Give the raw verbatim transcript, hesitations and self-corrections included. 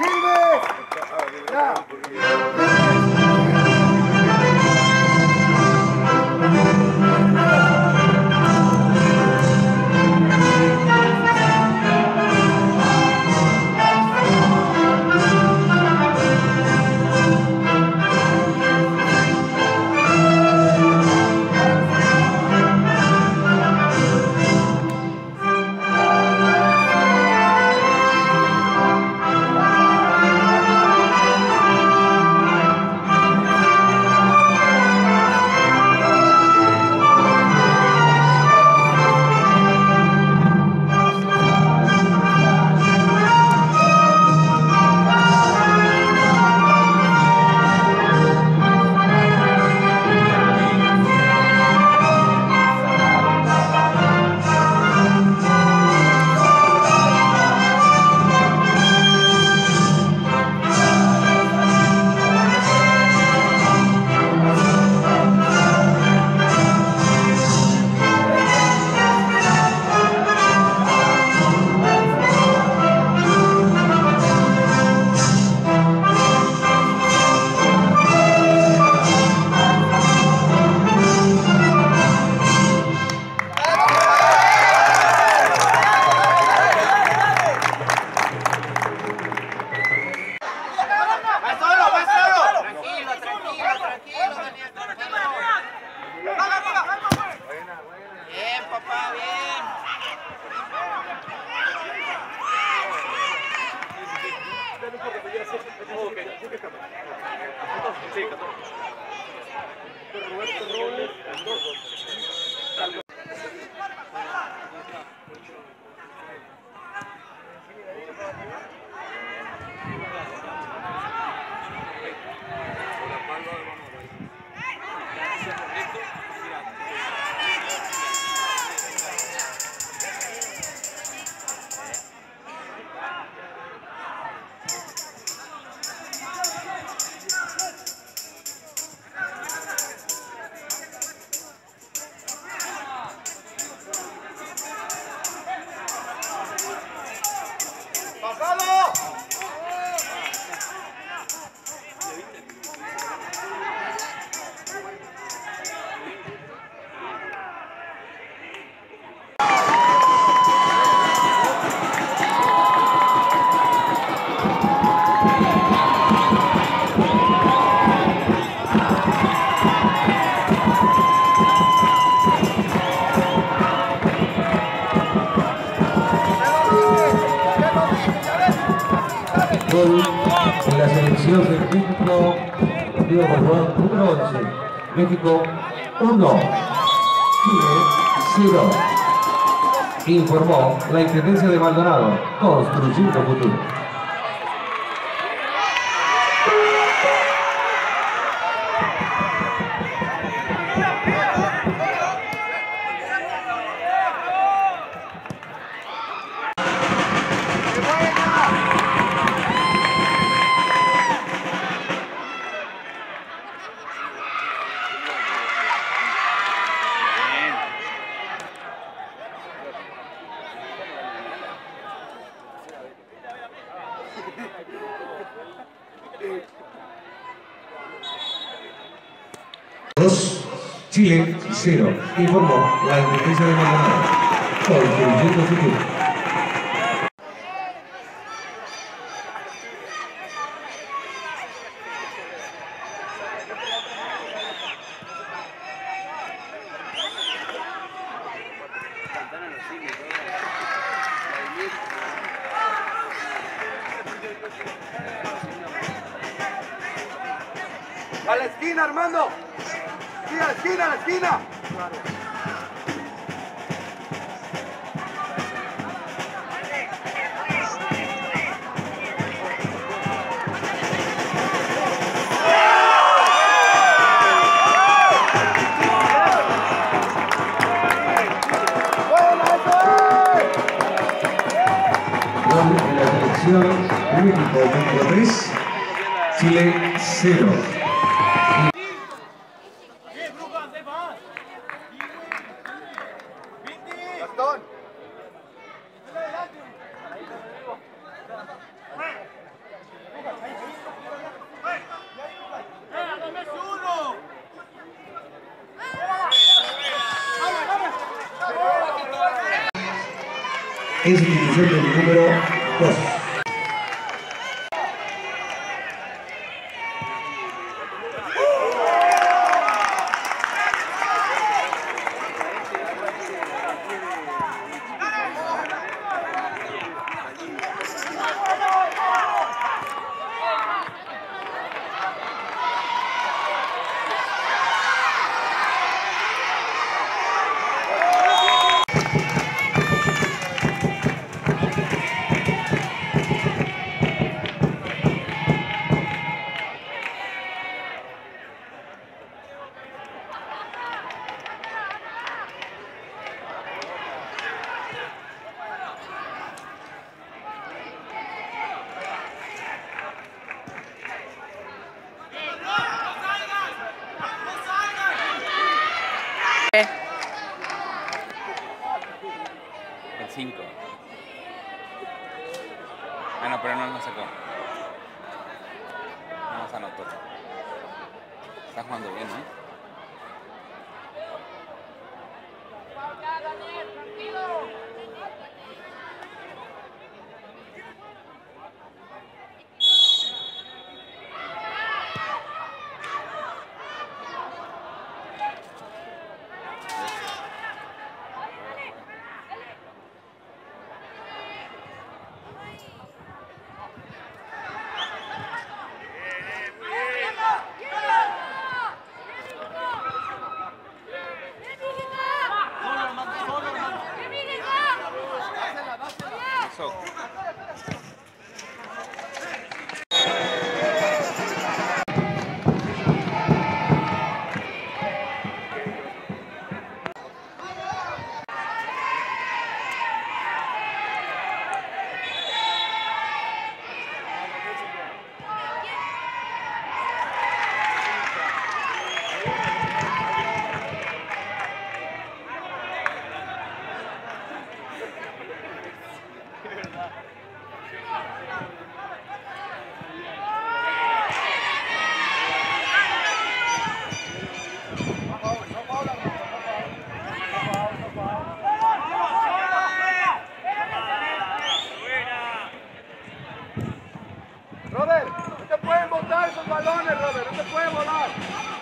¡Gilbert! ¡Ya! Gol en la selección del México, partido por jugador número once. México uno, Chile cero. Informó la Intendencia de Maldonado, construyendo futuro. dos, Chile cero. Informó la Intendencia de Maldonado, construyendo futuro. A la esquina, Armando. Sí, a la esquina, a la esquina. Gol en la selección México número tres, Chile cero. Gastón. en sustitución del número dos. El cinco. Ah, no, pero no lo sacó. No se anotó. Está jugando bien, ¿eh? Eso. Robert, no te pueden botar esos balones, Robert, no te pueden volar.